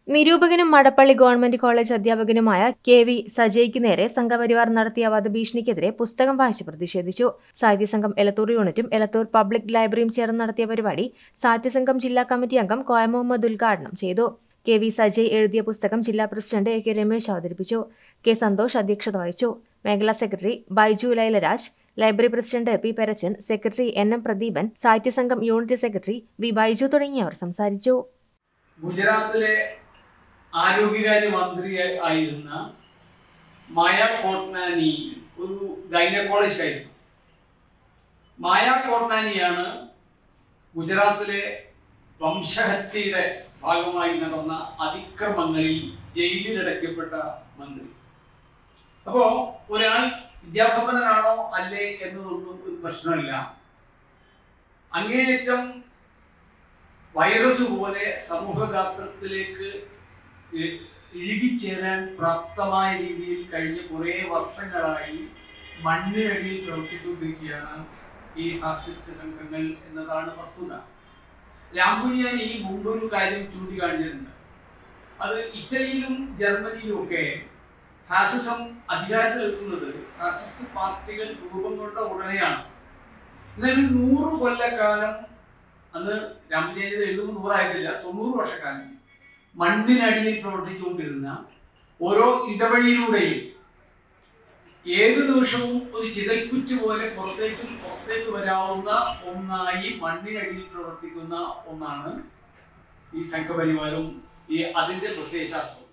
നിരൂപകനും Madappally government college അധ്യാപകനുമായ കെ.വി. സജയ്ക്ക് നേരെ സംഘപരിവാർ നടത്തിയ വധഭീഷണിക്കെതിരെ പുസ്തകം വായിച്ച് പ്രതിഷേധിച്ചു. സാഹിത്യസംഘം എലത്തൂർ യൂണിറ്റും എലത്തൂർ പബ്ലിക് ലൈബ്രറിയും ചേർന്ന് നടത്തിയ പരിപാടി സാഹിത്യസംഘം ജില്ലാ കമ്മിറ്റി അംഗം കോയ മുഹമ്മദ് ഉദ്ഘാടനം ചെയ്തു. കെ.വി. സജയ് എഴുതിയ പുസ്തകം ജില്ലാ പ്രസിഡന്റ് എ.കെ. രമേശ് അവതരിപ്പിച്ചു. കെ. സന്തോഷ് അധ്യക്ഷത വഹിച്ചു. മേഖലാ secretary Baiju Lailaraj, library president P. Perachan, secretary N M. Pradeepan, സാഹിത്യസംഘം യൂണിറ്റ് സെക്രട്ടറി വി. ബൈജു തുടങ്ങിയവർ സംസാരിച്ചു. ഗുജറാത്തിലെ ആരോഗ്യകാര്യ മന്ത്രിയായിരുന്ന മായ കോട്നാനി ഒരു ഗൈനക്കോളജിസ്റ്റ് ആയിരുന്നു. മായ കോട്നാനിയാണ് ഗുജറാത്തിലെ വംശഹത്യയുടെ ഭാഗമായി നടന്ന അതിക്രമങ്ങളിൽ ജയിലിലടയ്ക്കപ്പെട്ട മന്ത്രി. അപ്പോൾ ഒരാൾ വിദ്യാസമ്പന്നനാണോ അല്ലേ എന്നതൊന്നും ഒരു പ്രശ്നമില്ല. അങ്ങേയറ്റം വൈറസ് പോലെ സമൂഹഗാത്രത്തിലേക്ക് ഇഴുകിച്ചേരാൻ പ്രാപ്തമായ രീതിയിൽ കഴിഞ്ഞ കുറേ വർഷങ്ങളായി മണ്ണിനടിയിൽ പ്രവർത്തിച്ചുകൊണ്ടിരിക്കുകയാണ് ഈ ഫാസിസ്റ്റ് സംഘങ്ങൾ എന്നതാണ് വസ്തുത. രാംപുനിയാൻ ഈ മുമ്പൊരു കാര്യം ചൂണ്ടിക്കാണിച്ചിട്ടുണ്ട്. അത് ഇറ്റലിയിലും ജർമ്മനിയിലും ഒക്കെ ഫാസിസം അധികാരത്തിൽ എത്തുന്നത് ഫാസിസ്റ്റ് പാർട്ടികൾ രൂപം കൊണ്ട ഉടനെയാണ്. എന്നാൽ 100 കൊല്ലക്കാലം, അന്ന് രാമചന്ദ്രൻ എഴുതുമ്പോൾ 100 ആയിട്ടില്ല, 90 വർഷക്കാലം മണ്ണിനടിയിൽ പ്രവർത്തിച്ചുകൊണ്ടിരുന്ന ഓരോ ഇടവഴിയിലൂടെയും ഏത് നിമിഷവും ഒരു ചിതൽക്കുറ്റ് പോലെ പുറത്തേക്ക് വരാവുന്ന ഒന്നായി മണ്ണിനടിയിൽ പ്രവർത്തിക്കുന്ന ഒന്നാണ് ഈ സംഘപരിവാരം. അതിന്റെ പ്രത്യയശാസ്ത്രം.